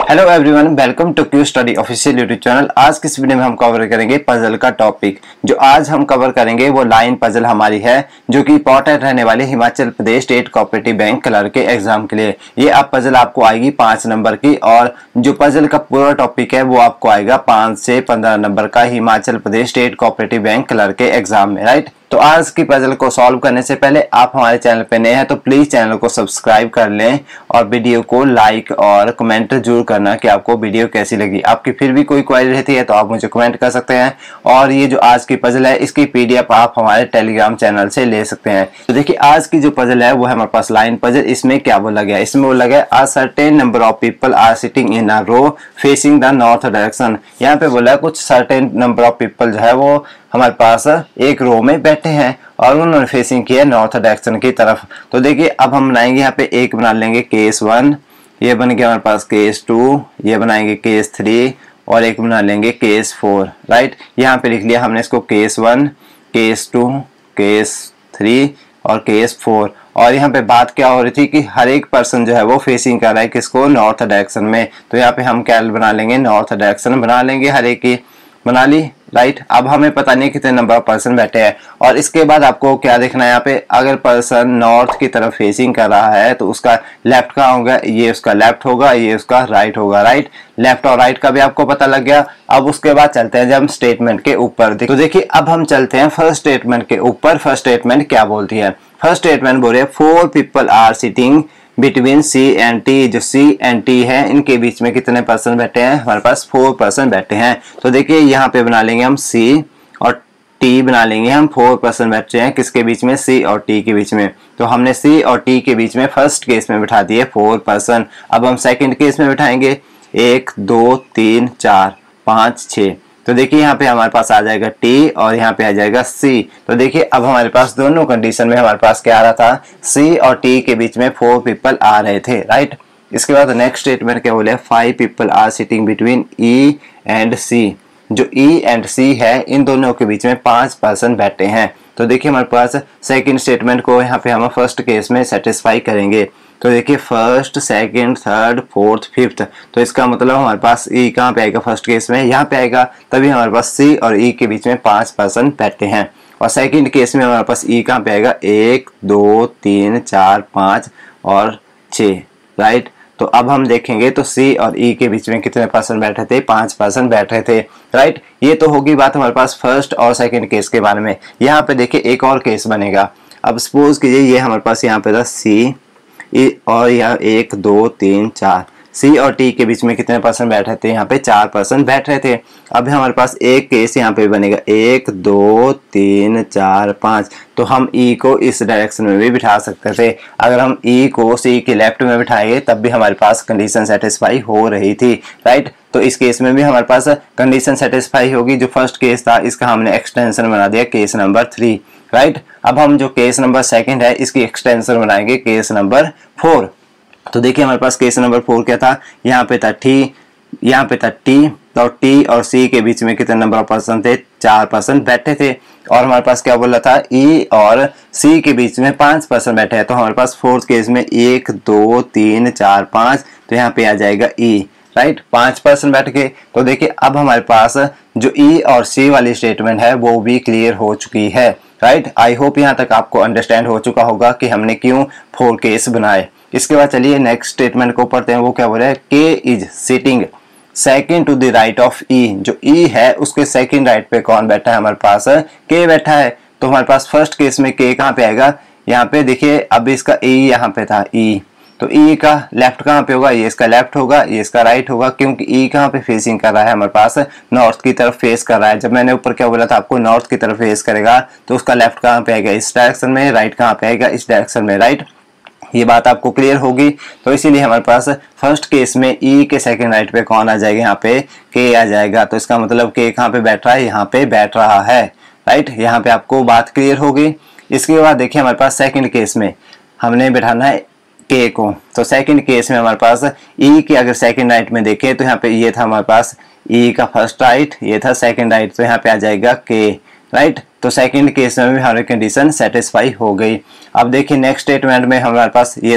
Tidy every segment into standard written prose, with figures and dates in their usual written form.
Hello everyone, welcome to Q study official YouTube channel. आज की इस वीडियो में हम कवर करेंगे पजल का टॉपिक। जो आज हम कवर करेंगे वो लाइन पजल हमारी है, जो कि इंपॉर्टेंट रहने वाले Himachal Pradesh state cooperative bank clerk के एग्जाम के लिए। ये अब पजल आपको आएगी 5 नंबर की, और जो पजल का पूरा टॉपिक है वो आपको आएगा 5 से 15 नंबर का Himachal Pradesh state cooperative bank clerk के एग्जाम में, राइट। तो आज की पजल को सॉल्व करने से पहले आप हमारे चैनल पे नए हैं तो प्लीज चैनल को सब्सक्राइब कर लें और वीडियो को लाइक और कमेंट जरूर करना कि आपको वीडियो कैसी लगी। आपकी फिर भी कोई क्वेरी रहती है तो आप मुझे कमेंट कर सकते हैं। और ये जो आज की पजल है इसकी पीडीएफ आप हमारे टेलीग्राम चैनल से ले सकते हैं। तो देखिए आज की जो पजल है वो है हमारे पास लाइन पजल। इसमें क्या बोला गया, इसमें बोला गया a certain number of people are sitting in a row facing the north direction. यहाँ पे बोला कुछ सर्टेन नंबर ऑफ पीपल जो है वो हमारे पास एक रो में बैठे हैं और उन्होंने फेसिंग किया नॉर्थ डायरेक्शन की तरफ। तो देखिए अब हम बनाएंगे यहाँ पे एक बना लेंगे केस 1, ये बन गया हमारे पास केस 2, ये बनाएंगे केस 3 और एक बना लेंगे केस 4, राइट। यहाँ पे लिख लिया हमने इसको केस 1, केस 2, केस 3 और केस 4। और यहाँ पे बात क्या हो रही थी कि हर एक पर्सन जो है वो फेसिंग कर रहा है किसको, नॉर्थ डायरेक्शन में। तो यहाँ पे हम क्या बना लेंगे, नॉर्थ डायरेक्शन बना लेंगे, हर एक की बना ली, राइट। अब हमें पता नहीं कितने नंबर ऑफ पर्सन बैठे हैं। और इसके बाद आपको क्या देखना है, यहाँ पे अगर पर्सन नॉर्थ की तरफ फेसिंग कर रहा है तो उसका लेफ्ट कहाँ होगा, ये उसका लेफ्ट होगा, ये उसका राइट होगा, राइट। लेफ्ट और राइट का भी आपको पता लग गया। अब उसके बाद चलते हैं जब हम स्टेटमेंट के ऊपर। तो देखिए अब हम चलते हैं फर्स्ट स्टेटमेंट के ऊपर। फर्स्ट स्टेटमेंट क्या बोलती है, फर्स्ट स्टेटमेंट बोल रही है 4 people are sitting between C and T. जो सी एंड टी है इनके बीच में कितने पर्सन बैठे हैं, हमारे पास 4 पर्सन बैठे हैं। तो देखिए यहाँ पे बना लेंगे हम सी और टी बना लेंगे हम, 4 पर्सन बैठे हैं किसके बीच में, सी और टी के बीच में। तो हमने सी और टी के बीच में फर्स्ट केस में बिठा दिए 4 पर्सन। अब हम सेकंड केस में बिठाएंगे 1 2 3 4 5 6। तो देखिए यहाँ पे हमारे पास आ जाएगा टी और यहाँ पे आ जाएगा सी। तो देखिए अब हमारे पास दोनों कंडीशन में हमारे पास क्या आ रहा था, सी और टी के बीच में 4 पीपल आ रहे थे, राइट। इसके बाद नेक्स्ट स्टेटमेंट क्या बोले, 5 people are sitting between E and C. जो ई एंड सी है इन दोनों के बीच में 5 पर्सन बैठे हैं। तो देखिए हमारे पास सेकंड स्टेटमेंट को यहाँ पे हम फर्स्ट केस में सेटिस्फाई करेंगे। तो देखिए first, second, third, fourth, fifth. तो इसका मतलब हमारे पास ई कहाँ पे आएगा, फर्स्ट केस में यहाँ पे आएगा। तभी हमारे पास सी और ई के बीच में 5 पर्सन बैठे हैं। और सेकंड केस में हमारे पास ई कहाँ पे आएगा, 1 2 3 4 5 और 6, राइट। तो अब हम देखेंगे तो सी और ई के बीच में कितने पर्सन बैठे थे, 5 पर्सन बैठ रहे थे, राइट। ये तो होगी बात हमारे पास फर्स्ट और सेकंड केस के बारे में। यहाँ पे देखिए एक और केस बनेगा। अब सपोज कीजिए ये हमारे पास यहाँ पे था सी और यहाँ 1 2 3 4, सी और टी के बीच में कितने पर्सन बैठ रहे थे, यहाँ पे 4 पर्सन बैठ रहे थे। अब हमारे पास एक केस यहाँ पे बनेगा 1 2 3 4 5। तो हम ई को इस डायरेक्शन में भी बिठा सकते थे। अगर हम ई को सी के लेफ्ट में बिठाएंगे तब भी हमारे पास कंडीशन सेटिस्फाई हो रही थी, राइट। तो इस केस में भी हमारे पास कंडीशन सेटिस्फाई होगी। जो फर्स्ट केस था इसका हमने एक्सटेंशन बना दिया केस नंबर 3, राइट। अब हम जो केस नंबर सेकंड है इसकी एक्सटेंशन बनाएंगे केस नंबर 4। तो देखिए हमारे पास केस नंबर 4 क्या था, यहाँ पे था टी, यहाँ पे था टी। तो टी और सी के बीच में कितने नंबर ऑफ पर्सन थे, 4 पर्सन बैठे थे। और हमारे पास क्या बोला था, ई और सी के बीच में 5 पर्सन बैठे हैं। तो हमारे पास फोर्थ केस में 1 2 3 4 5। तो यहाँ पे आ जाएगा ई, राइट। 5 पर्सन बैठ के। तो देखिए अब हमारे पास जो ई और सी वाली स्टेटमेंट है वो भी क्लियर हो चुकी है, राइट। आई होप यहाँ तक आपको अंडरस्टैंड हो चुका होगा कि हमने क्यों 4 केस बनाए। इसके बाद चलिए नेक्स्ट स्टेटमेंट को पढ़ते हैं। वो क्या बोल रहा है, K is sitting second to the right of E. जो ई है उसके सेकंड राइट पे कौन बैठा है, हमारे पास के बैठा है। तो हमारे पास फर्स्ट केस में के कहाँ पे आएगा, यहाँ पे देखिए अब इसका ई यहाँ पे था ई। तो ई का लेफ्ट कहाँ पे होगा, ये इसका लेफ्ट होगा, ये इसका राइट होगा, क्योंकि ई कहाँ पे फेसिंग कर रहा है, हमारे पास नॉर्थ की तरफ फेस कर रहा है। जब मैंने ऊपर क्या बोला था आपको, नॉर्थ की तरफ फेस करेगा तो उसका लेफ्ट कहाँ पे आएगा, इस डायरेक्शन में, राइट कहाँ पे आएगा, इस डायरेक्शन में, राइट। ये बात आपको क्लियर होगी। तो इसीलिए हमारे पास फर्स्ट केस में ई के सेकंड राइट पे कौन आ जाएगा, यहाँ पे के आ जाएगा। तो इसका मतलब के कहाँ पे बैठ रहा है, यहाँ पे बैठ रहा है, राइट। यहाँ पे आपको बात क्लियर होगी। इसके बाद देखिए हमारे पास सेकंड केस में हमने बैठाना है के को। तो सेकंड केस में हमारे पास ई के अगर सेकंड राइट में देखें तो यहाँ पे ये था हमारे पास ई का फर्स्ट राइट, ये था सेकंड राइट। तो यहाँ पे आ जाएगा के, राइट। तो सेकंड केस में भी हमारी कंडीशन सेटिस्फाई हो गई। अब देखिए नेक्स्ट स्टेटमेंट में हमारे पास ये था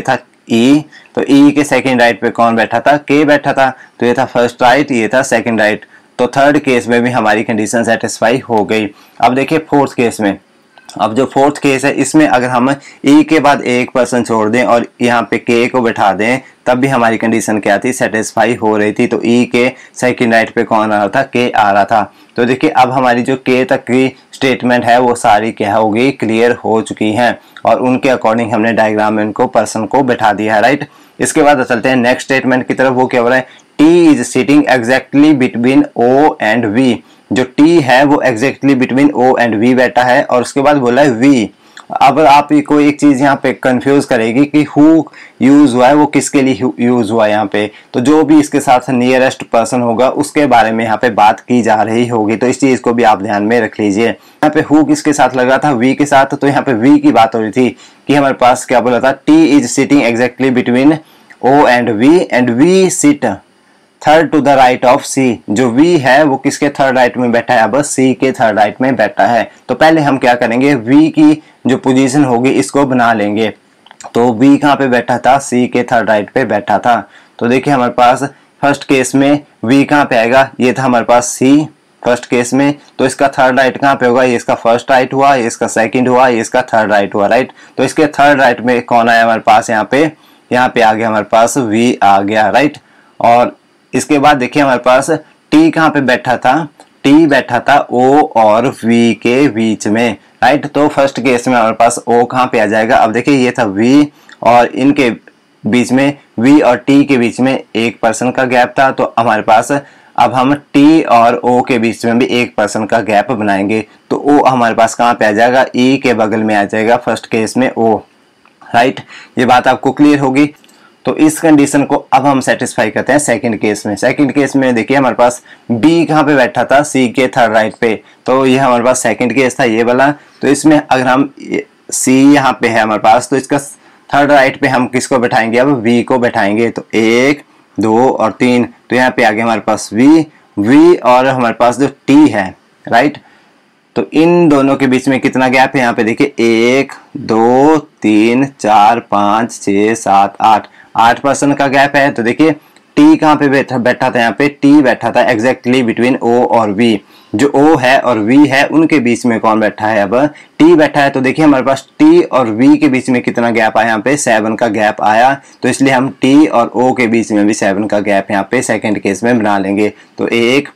ई, तो ई के सेकंड राइट पे कौन बैठा था, के बैठा था, तो ये था फर्स्ट राइट, ये था सेकंड राइट। तो थर्ड केस में भी हमारी कंडीशन सेटिस्फाई हो गई। अब देखिए फोर्थ केस में, अब जो फोर्थ केस है इसमें अगर हम ई के बाद एक पर्सन छोड़ दें और यहाँ पे के को बैठा दें तब भी हमारी कंडीशन क्या थी, सेटिस्फाई हो रही थी। तो ई के सेकंड राइट पे कौन आ रहा था, के आ रहा था। तो देखिए अब हमारी जो के तक की स्टेटमेंट है वो सारी क्या होगी, क्लियर हो चुकी हैं और उनके अकॉर्डिंग हमने डायग्राम में उनको पर्सन को बैठा दिया है, राइट। इसके बाद चलते हैं नेक्स्ट स्टेटमेंट की तरफ। वो क्या हो रहा है, T is sitting exactly between O and V. जो टी है वो exactly between O and V बैठा है और उसके बाद बोला है वी। अब आप को एक चीज यहाँ पे कंफ्यूज करेगी कि हु यूज हुआ है, वो किसके लिए यूज हुआ है यहाँ पे। तो जो भी इसके साथ नियरेस्ट पर्सन होगा उसके बारे में यहाँ पे बात की जा रही होगी, तो इस चीज को भी आप ध्यान में रख लीजिए। यहाँ पे हु किसके साथ लगा था, वी के साथ। तो यहाँ पे वी की बात हो रही थी कि हमारे पास क्या बोला था, T is sitting exactly between O and V sit third to the right of C. जो वी है वो किसके थर्ड राइट में बैठा है, अब सी के थर्ड राइट में बैठा है। तो पहले हम क्या करेंगे, वी की जो पोजीशन होगी इसको बना लेंगे। तो वी कहाँ पे बैठा था, सी के थर्ड राइट पे बैठा था। तो देखिए हमारे पास फर्स्ट केस में वी कहाँ पे आएगा, ये था हमारे पास सी फर्स्ट केस में। तो इसका थर्ड राइट कहाँ पे होगा, ये इसका फर्स्ट राइट हुआ, ये इसका सेकंड हुआ, ये इसका थर्ड राइट हुआ, राइट। तो इसके थर्ड राइट में कौन आया हमारे पास, यहाँ पे आ गया हमारे पास वी आ गया, राइट। और इसके बाद देखिए हमारे पास टी कहाँ पे बैठा था, टी बैठा था ओ और वी के बीच में, राइट। तो फर्स्ट केस में हमारे पास ओ कहाँ पे आ जाएगा। अब देखिए ये था वी और इनके बीच में, वी और टी के बीच में एक पर्सन का गैप था। तो हमारे पास अब हम टी और ओ के बीच में भी एक पर्सन का गैप बनाएंगे। तो ओ हमारे पास कहाँ पे आ जाएगा, ई के बगल में आ जाएगा फर्स्ट केस में ओ, राइट। ये बात आपको क्लियर होगी। तो इस कंडीशन को अब हम सेटिस्फाई करते हैं सेकंड केस में। सेकंड केस में देखिए हमारे पास बी कहाँ पे बैठा था, सी के थर्ड राइट पे। तो ये हमारे पास सेकंड केस था ये वाला। तो इसमें अगर हम सी यहाँ पे है हमारे पास, तो इसका थर्ड राइट पे हम किसको बैठाएंगे, अब वी को बैठाएंगे। तो 1 2 और 3, तो यहाँ पे आ गया हमारे पास वी और हमारे पास जो टी है, राइट। तो इन दोनों के बीच में कितना गैप है, यहाँ पे देखिए 1 2 3 4 5 6 7 8 पर्सन का गैप है। तो देखिए टी कहाँ पे बैठा था, यहाँ पे टी बैठा था एग्जैक्टली बिटवीन ओ और वी। जो ओ है और वी है उनके बीच में कौन बैठा है, अब टी बैठा है। तो देखिए हमारे पास टी और वी के बीच में कितना गैप आया, यहाँ पे 7 का गैप आया। तो इसलिए हम टी और ओ के बीच में भी 7 का गैप यहाँ पे सेकेंड केस में बना लेंगे। तो 1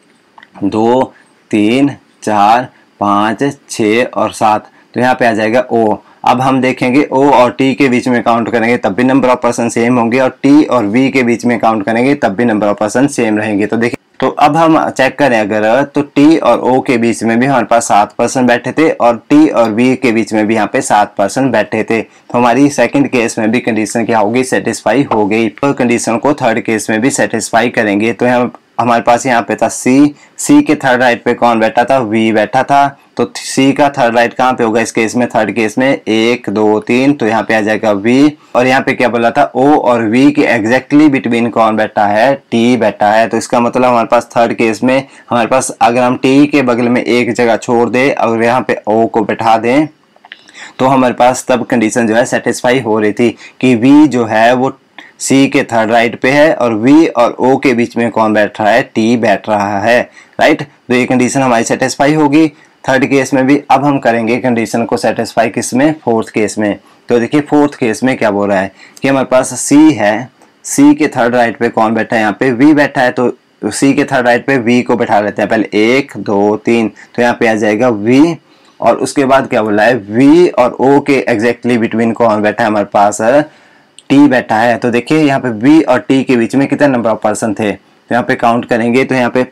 2 3 4 5 6 और 7, तो यहाँ पे आ जाएगा ओ। अब हम देखेंगे ओ और टी के बीच में काउंट करेंगे तब भी नंबर ऑफ पर्सन सेम होंगे और टी और वी के बीच में काउंट करेंगे तब भी नंबर ऑफ पर्सन सेम रहेंगे। तो देखिए, तो अब हम चेक करें अगर, तो टी और ओ के बीच में भी हमारे पास 7 पर्सन बैठे थे और टी और वी के बीच में भी यहाँ पे 7 पर्सन बैठे थे। तो हमारी सेकंड केस में भी कंडीशन क्या होगी, सेटिस्फाई हो गई। तो कंडीशन को थर्ड केस में भी सेटिस्फाई करेंगे। तो हमारे पास यहाँ पे था सी के थर्ड राइट पे कौन बैठा था, वी बैठा था। तो सी का थर्ड राइट कहाँ पे होगा इस केस में, थर्ड केस में 1 2 3, तो यहाँ पे आ जाएगा वी। और यहाँ पे क्या बोला था, ओ और वी के एग्जैक्टली बिटवीन कौन बैठा है, टी बैठा है। तो इसका मतलब हमारे पास थर्ड केस में हमारे पास अगर हम टी के बगल में एक जगह छोड़ दे और यहाँ पे ओ को बैठा दें तो हमारे पास तब कंडीशन जो है सेटिस्फाई हो रही थी कि वी जो है वो सी के थर्ड राइट पे है और वी और ओ के बीच में कौन बैठ रहा है, टी बैठ रहा है, राइट। तो ये कंडीशन हमारी सेटिस्फाई होगी थर्ड केस में भी। अब हम करेंगे कंडीशन को सेटिस्फाई किस में, फोर्थ केस में। तो देखिए फोर्थ केस में क्या बोल रहा है कि हमारे पास सी है, सी के थर्ड राइट पे कौन बैठा है, यहाँ पे वी बैठा है। तो सी के थर्ड राइट पे वी को बैठा लेते हैं पहले 1 2 3, तो यहाँ पे आ जाएगा वी। और उसके बाद क्या बोला है, वी और ओ के एग्जैक्टली बिटवीन कौन बैठा है, हमारे पास टी बैठा है। तो देखिए यहाँ पे वी और टी के बीच में कितने नंबर ऑफ पर्सन थे, तो यहाँ पे काउंट करेंगे तो यहाँ पे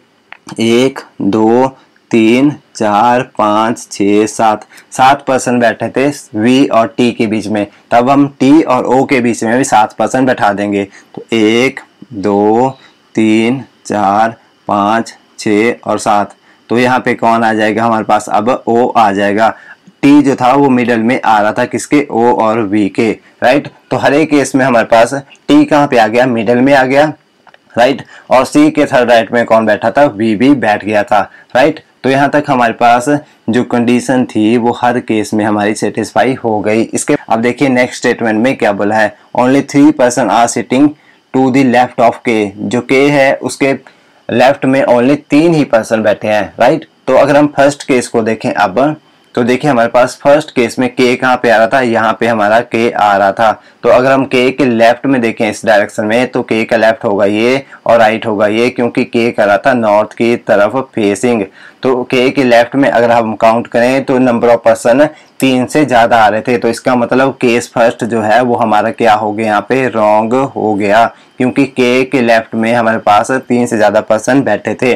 1 2 3 4 5 6 7 पर्सन बैठे थे वी और टी के बीच में। तब हम टी और ओ के बीच में भी 7 पर्सन बैठा देंगे। तो 1 2 3 4 5 6 और 7, तो यहाँ पे कौन आ जाएगा हमारे पास, अब ओ आ जाएगा। टी जो था वो मिडल में आ रहा था किसके, ओ और वी के, राइट। तो हर एक केस में हमारे पास टी कहाँ पे आ गया, मिडल में आ गया, राइट। और सी के थर्ड राइट में कौन बैठा था, वी भी बैठ गया था, राइट। तो यहाँ तक हमारे पास जो कंडीशन थी वो हर केस में हमारी सेटिस्फाई हो गई। इसके अब देखिए नेक्स्ट स्टेटमेंट में क्या बोला है, only 3 person are sitting to the left of K. जो के है उसके लेफ्ट में ओनली 3 ही पर्सन बैठे हैं, राइट। तो अगर हम फर्स्ट केस को देखें अब, तो देखिए हमारे पास फर्स्ट केस में के कहाँ पे आ रहा था, यहाँ पे हमारा के आ रहा था। तो अगर हम के के लेफ्ट में देखें इस डायरेक्शन में, तो के का लेफ्ट होगा ये और राइट होगा ये, क्योंकि के कर रहा था नॉर्थ की तरफ फेसिंग। तो के लेफ्ट में अगर हम काउंट करें तो नंबर ऑफ पर्सन 3 से ज्यादा आ रहे थे। तो इसका मतलब केस फर्स्ट जो है वो हमारा क्या हो गया, यहाँ पे रॉन्ग हो गया, क्योंकि के लेफ्ट में हमारे पास 3 से ज्यादा पर्सन बैठे थे।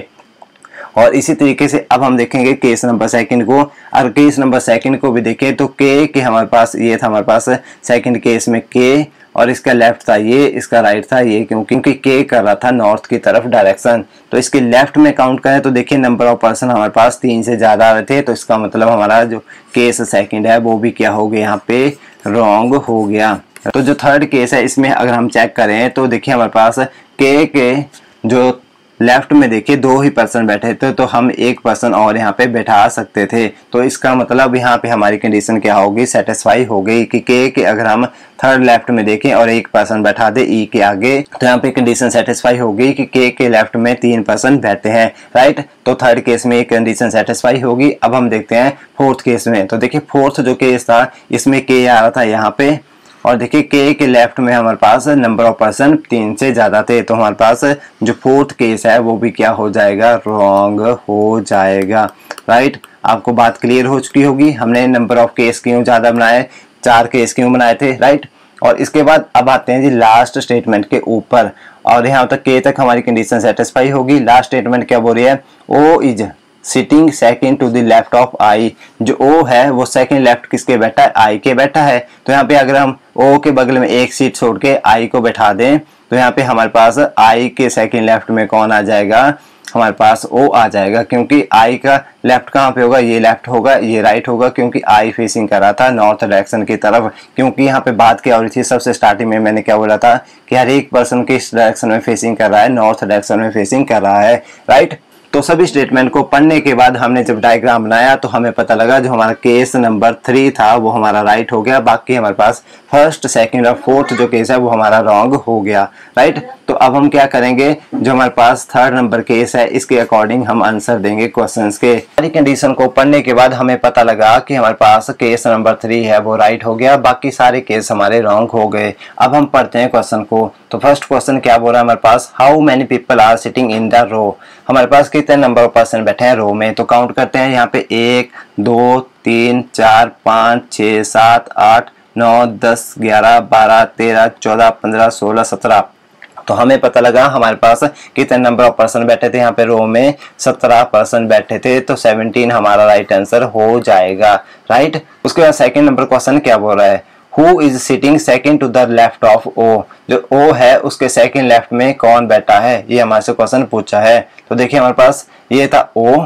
और इसी तरीके से अब हम देखेंगे केस नंबर सेकंड को। अगर केस नंबर सेकंड को भी देखें तो के हमारे पास ये था, हमारे पास सेकंड केस में के और इसका लेफ्ट था ये, इसका राइट था ये, क्योंकि के कर रहा था नॉर्थ की तरफ डायरेक्शन। तो इसके लेफ्ट में काउंट करें तो देखिए नंबर ऑफ पर्सन हमारे पास 3 से ज्यादा आ रहे थे। तो इसका मतलब हमारा जो केस सेकंड है वो भी क्या हो गया, यहाँ पे रॉन्ग हो गया। तो जो थर्ड केस है इसमें अगर हम चेक करें तो देखिए हमारे पास के जो लेफ्ट में देखिए 2 ही पर्सन बैठे थे, तो हम 1 पर्सन और यहाँ पे बैठा सकते थे। तो इसका मतलब यहाँ पे हमारी कंडीशन क्या होगी, सेटिस्फाई हो गई कि के अगर हम थर्ड लेफ्ट में देखें और 1 पर्सन बैठा दे ई के आगे, तो यहाँ पे कंडीशन सेटिस्फाई होगी कि के लेफ्ट में 3 पर्सन बैठे हैं, राइट। तो थर्ड केस में एक कंडीशन सेटिस्फाई होगी। अब हम देखते हैं फोर्थ केस में। तो देखिए फोर्थ जो केस था इसमें के आ रहा था यहाँ पे, और देखिए के लेफ्ट में हमारे पास नंबर ऑफ पर्सन 3 से ज्यादा थे। तो हमारे पास जो फोर्थ केस है वो भी क्या हो जाएगा, रॉन्ग हो जाएगा, राइट। आपको बात क्लियर हो चुकी होगी, हमने नंबर ऑफ केस क्यों ज्यादा बनाए, 4 केस क्यों बनाए थे, राइट। और इसके बाद अब आते हैं जी लास्ट स्टेटमेंट के ऊपर, और यहाँ तक के तक हमारी कंडीशन सेटिस्फाई होगी। लास्ट स्टेटमेंट क्या बोल रही है, O is sitting second to the left of I. जो ओ है वो सेकंड लेफ्ट किसके बैठा है, आई के बैठा है। तो यहाँ पे अगर हम ओ के बगल में एक सीट छोड़ के आई को बैठा दें तो यहाँ पे हमारे पास आई के सेकंड लेफ्ट में कौन आ जाएगा, हमारे पास ओ आ जाएगा, क्योंकि आई का लेफ्ट कहाँ पे होगा, ये लेफ्ट होगा, ये राइट होगा, क्योंकि आई फेसिंग कर रहा था नॉर्थ डायरेक्शन की तरफ। क्योंकि यहाँ पे बात क्या हो रही थी, सबसे स्टार्टिंग में मैंने क्या बोला था कि हर एक पर्सन किस डायरेक्शन में फेसिंग कर रहा है, नॉर्थ डायरेक्शन में फेसिंग कर रहा है, राइट। तो सभी स्टेटमेंट को पढ़ने के बाद हमने जब डायग्राम बनाया तो हमें पता लगा जो हमारा केस नंबर 3 था वो हमारा राइट हो गया, बाकी हमारे पास फर्स्ट सेकंड और फोर्थ जो केस है वो हमारा रॉन्ग हो गया, राइट। तो अब हम क्या करेंगे, जो हमारे पास थर्ड नंबर केस है इसके अकॉर्डिंग हम आंसर देंगे क्वेश्चंस के। सारी कंडीशन को पढ़ने के बाद हमें पता लगा कि हमारे पास केस नंबर 3 है वो राइट हो गया, बाकी सारे केस हमारे रॉन्ग हो गए। अब हम पढ़ते हैं क्वेश्चन को। तो फर्स्ट क्वेश्चन क्या बोल रहा है हमारे पास, how many people are sitting in the row. हमारे पास कितने नंबर ऑफ पर्सन बैठे हैं रो में, तो काउंट करते हैं। यहाँ पे 1 2 3 4 5 6 7 8 9 10 11 12 13 14 15 16 17। तो हमें पता लगा हमारे पास कितने नंबर ऑफ पर्सन बैठे थे, यहाँ पे रो में 17 पर्सन बैठे थे। तो 17 हमारा राइट आंसर हो जाएगा, राइट। उसके बाद सेकंड नंबर क्वेश्चन क्या बोल रहा है, who is sitting second to the left of O. जो ओ है उसके सेकंड लेफ्ट में कौन बैठा है, ये हमारे से क्वेश्चन पूछा है। तो देखिए हमारे पास ये था ओ,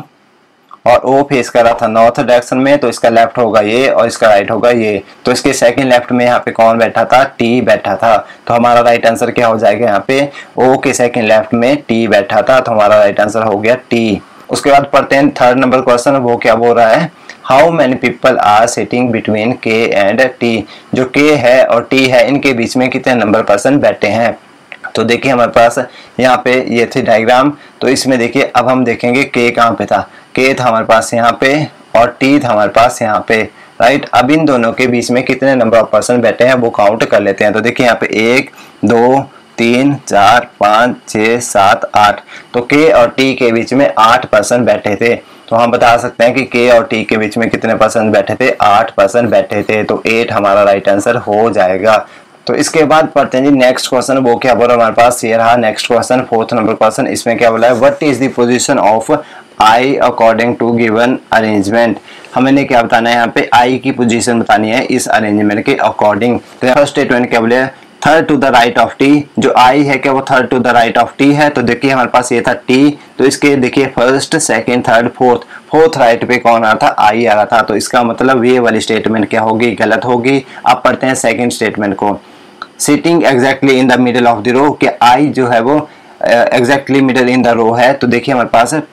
और ओ फेस कर रहा था नॉर्थ डायरेक्शन में, तो इसका लेफ्ट होगा ये और इसका राइट होगा ये। तो इसके सेकंड लेफ्ट में यहाँ पे कौन बैठा था, टी बैठा था। तो हमारा राइट आंसर क्या हो जाएगा, यहाँ पे ओ के सेकंड लेफ्ट में टी बैठा था, तो हमारा राइट आंसर हो गया टी। उसके बाद पढ़ते हैं थर्ड नंबर क्वेश्चन, वो क्या बोल रहा है, how many people are sitting between K and T. जो के है और टी है इनके बीच में कितने नंबर पर्सन बैठे हैं। तो देखिए हमारे पास यहाँ पे ये थी डायग्राम, तो इसमें देखिए अब हम देखेंगे के कहाँ पे था, के था हमारे पास यहाँ पे और टी था हमारे पास यहाँ पे, राइट। अब इन दोनों के बीच में कितने नंबर ऑफ पर्सन बैठे हैं वो काउंट कर लेते हैं। तो देखिए यहाँ पे 1 2 3 4 5 6 7 8। तो के और टी के बीच में 8 पर्सन बैठे थे। तो हम बता सकते हैं कि के और टी के बीच में कितने पर्सन बैठे थे, 8 पर्सन बैठे थे। तो 8 हमारा राइट आंसर हो जाएगा। तो इसके बाद पढ़ते हैं जी नेक्स्ट क्वेश्चन, वो क्या बोला हमारे पास, ये रहा next question, fourth number question. इसमें क्या बोला है, what is the position of I according to given arrangement. हमने क्या बताना है, यहाँ पे आई की पोजीशन बतानी है इस अरेंजमेंट के अकॉर्डिंग। तो फर्स्ट स्टेटमेंट क्या बोले, third to the right of T. जो आई है क्या वो third to the right of T है। तो देखिए हमारे पास ये था टी, तो इसके देखिए first second third fourth right पे कौन आ रहा था, आई आ रहा था। तो इसका मतलब ये वाली स्टेटमेंट क्या होगी, गलत होगी। अब पढ़ते हैं सेकंड स्टेटमेंट को, sitting exactly in the middle of the row. कि आई जो है वो exactly middle in the row है। तो देखिए हमारे पास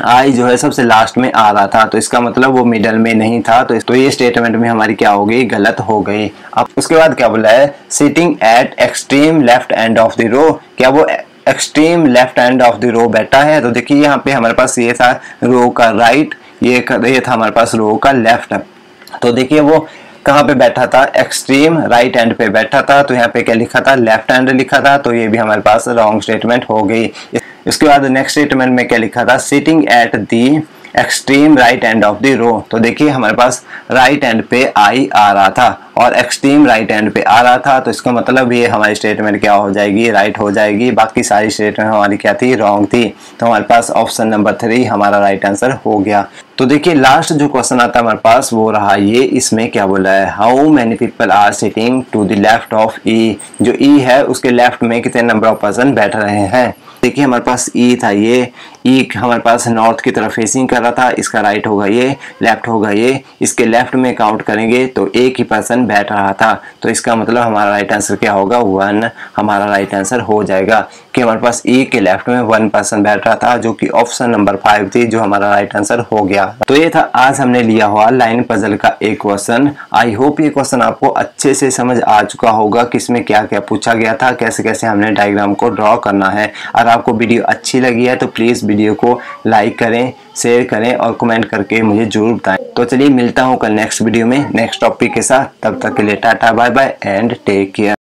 आई जो है सबसे लास्ट में आ रहा था, तो इसका मतलब वो मिडल में नहीं था, तो ये स्टेटमेंट में हमारी क्या हो गई, गलत हो गई। अब उसके बाद क्या बोला है, sitting at extreme left end of the row, क्या वो extreme left end of the row बैठा है? तो देखिए यहाँ पे हमारे पास ये था रो का राइट, ये था हमारे पास रो का लेफ्ट। तो देखिए वो कहाँ पे बैठा था, एक्सट्रीम राइट एंड पे बैठा था, तो यहाँ पे क्या लिखा था, लेफ्ट हैंड लिखा था, तो ये भी हमारे पास रॉन्ग स्टेटमेंट हो गई। इसके बाद नेक्स्ट स्टेटमेंट में क्या लिखा था, sitting at the extreme right end of the row. तो देखिए हमारे पास राइट एंड पे आई आ रहा था और एक्सट्रीम राइट एंड पे आ रहा था, तो इसका मतलब ये हमारी स्टेटमेंट क्या हो जाएगी, राइट हो जाएगी। बाकी सारी स्टेटमेंट हमारी क्या थी, रॉन्ग थी। तो हमारे पास ऑप्शन नंबर 3 हमारा राइट आंसर हो गया। तो देखिए लास्ट जो क्वेश्चन आता है हमारे पास वो रहा ये, इसमें क्या बोला है, how many people are sitting to the left of E. जो ई है उसके लेफ्ट में कितने नंबर ऑफ पर्सन बैठ रहे हैं। देखिए हमारे पास ई था, ये ई हमारे पास नॉर्थ की तरफ फेसिंग कर रहा था, इसका राइट होगा ये, लेफ्ट होगा ये, इसके लेफ्ट में काउंट करेंगे तो एक ही पर्सन बैठ रहा था, तो इसका मतलब हमारा राइट आंसर क्या होगा, 1 हमारा राइट आंसर हो जाएगा कि हमारे पास ई के लेफ्ट में 1 पर्सन बैठ रहा था, जो कि ऑप्शन नंबर 5 थी, जो हमारा राइट आंसर हो गया। तो ये था आज हमने लिया हुआ लाइन पजल का एक क्वेश्चन। आई होप ये क्वेश्चन आपको अच्छे से समझ आ चुका होगा कि इसमें क्या क्या पूछा गया था, कैसे कैसे हमने डायग्राम को ड्रॉ करना है। अगर आपको वीडियो अच्छी लगी है तो प्लीज वीडियो को लाइक करें, शेयर करें और कमेंट करके मुझे जरूर बताएं। तो चलिए मिलता हूं कल नेक्स्ट वीडियो में नेक्स्ट टॉपिक के साथ, तब तक के लिए टाटा bye bye and take care.